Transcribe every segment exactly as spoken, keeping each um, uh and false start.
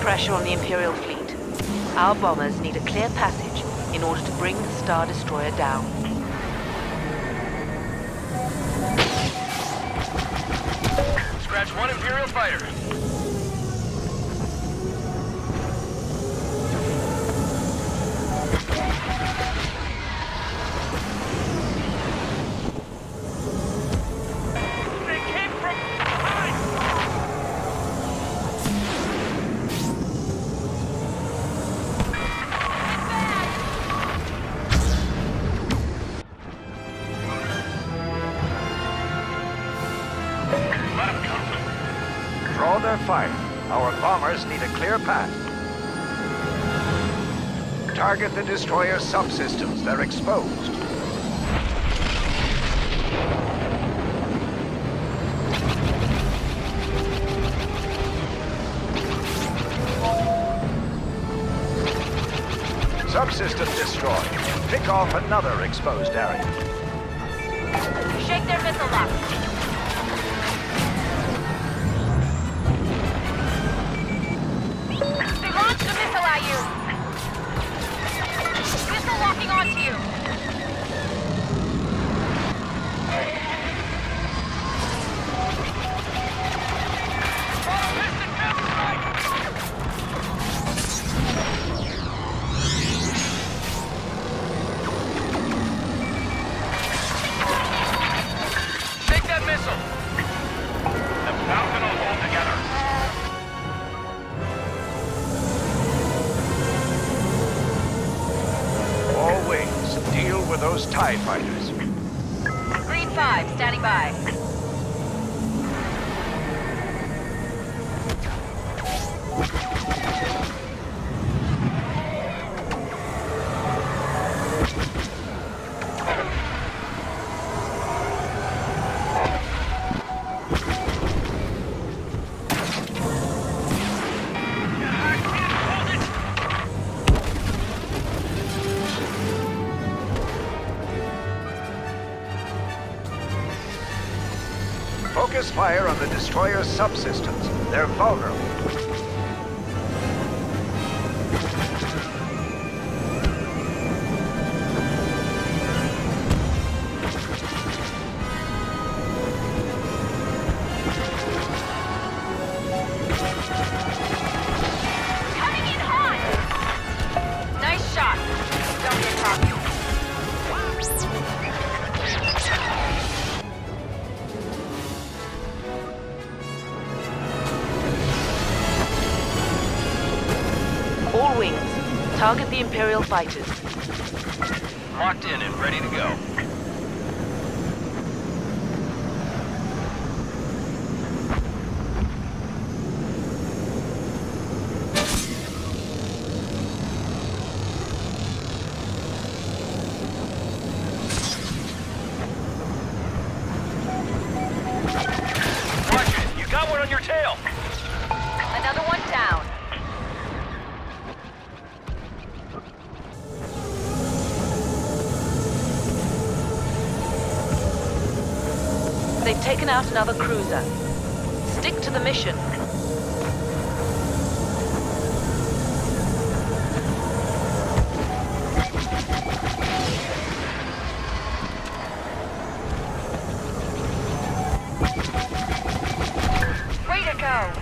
pressure on the Imperial fleet. Our bombers need a clear passage in order to bring the Star Destroyer down. Scratch one Imperial fighter. Draw their fire. Our bombers need a clear path. Target the destroyer subsystems. They're exposed. Subsystem destroyed. Pick off another exposed area. Shake their missile lock. Launch the missile at you! Missile locking onto you! Take that missile! The Falcon will hold together. All wings, deal with those TIE fighters. Green five, standing by. Focus fire on the destroyer subsystems. They're vulnerable. Coming in hot! Nice shot. Don't get cocky. All wings, target the Imperial fighters. Locked in and ready to go. Watch it! You got one on your tail! Another one down. They've taken out another cruiser. Stick to the mission. Way to go!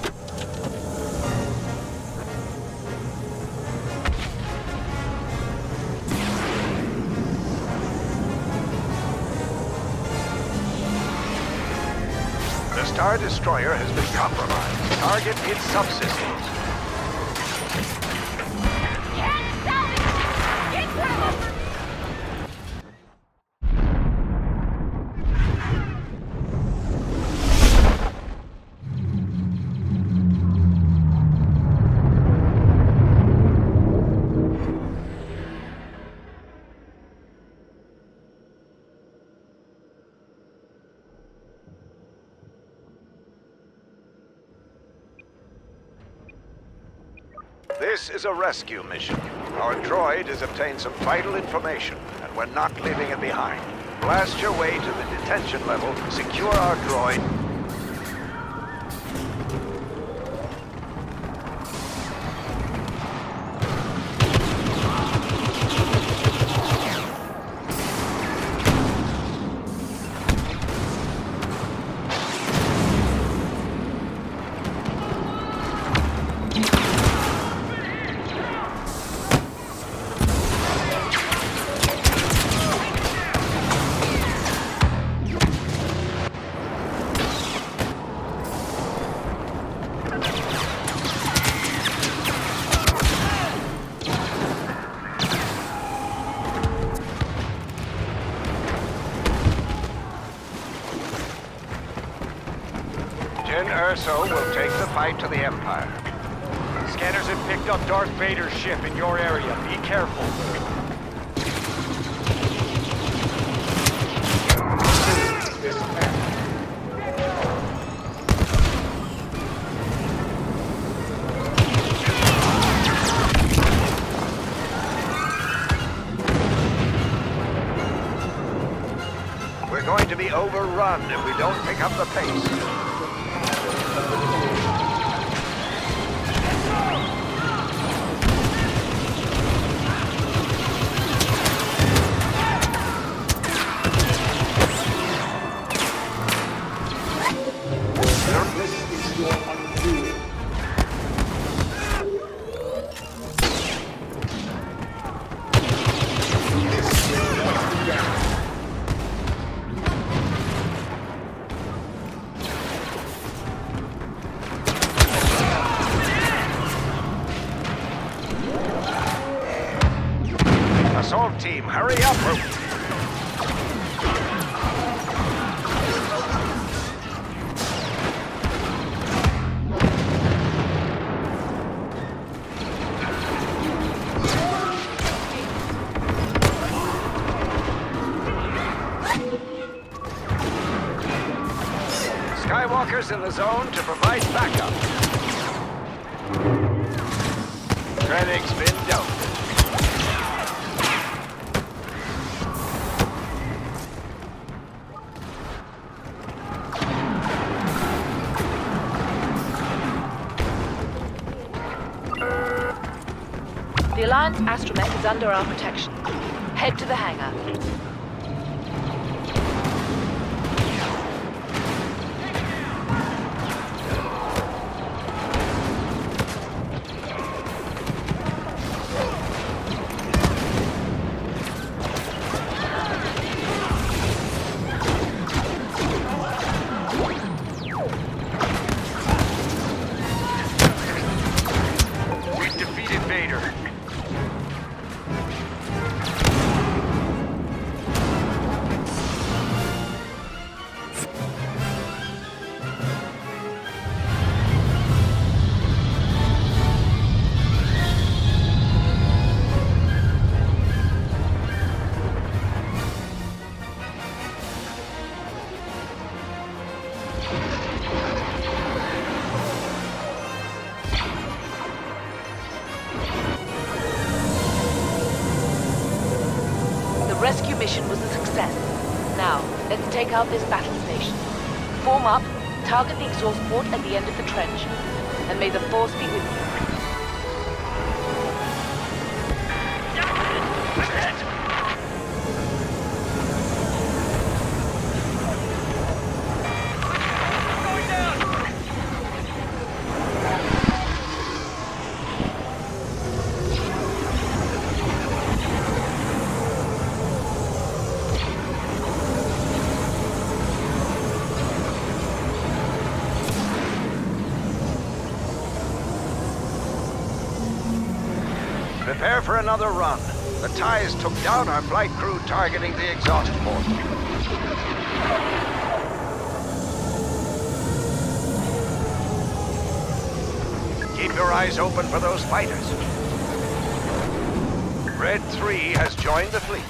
The Star Destroyer has been compromised. Target its subsystems. Can't salvage! Get through them! This is a rescue mission. Our droid has obtained some vital information, and we're not leaving it behind. Blast your way to the detention level, secure our droid, Jyn Erso will take the fight to the Empire. Scanners have picked up Darth Vader's ship in your area. Be careful. We're going to be overrun if we don't pick up the pace. Assault team, hurry up! Skywalker's in the zone to provide backup. Krennic's been dealt with. The Alliance astromech is under our protection. Head to the hangar. We've defeated Vader. The rescue mission was a success. Now, let's take out this battle station. Form up, target the exhaust port at the end of the trench, and may the Force be with you. Prepare for another run. The ties took down our flight crew targeting the exhaust port. Keep your eyes open for those fighters. Red three has joined the fleet.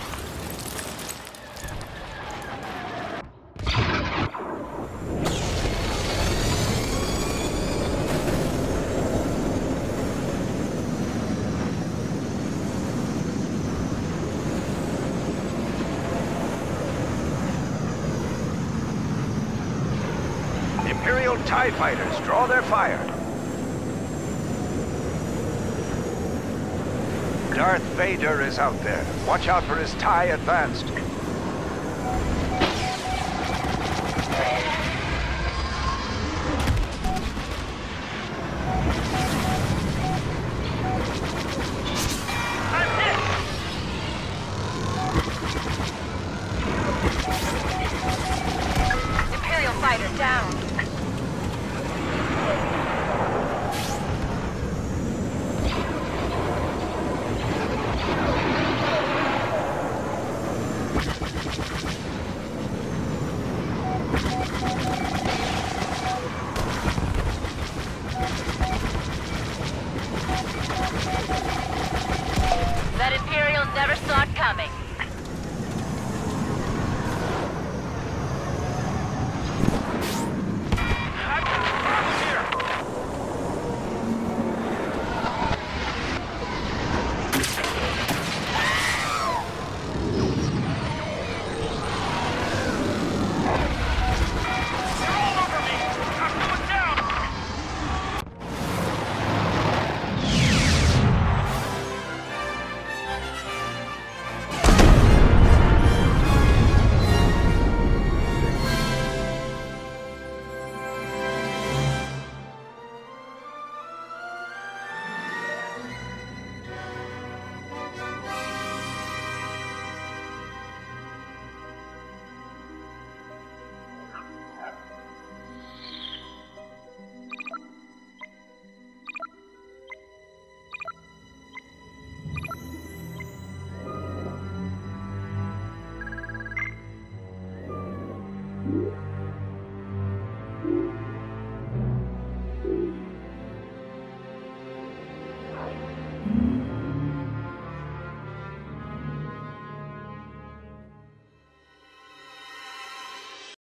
Imperial TIE fighters draw their fire. Darth Vader is out there. Watch out for his TIE advanced.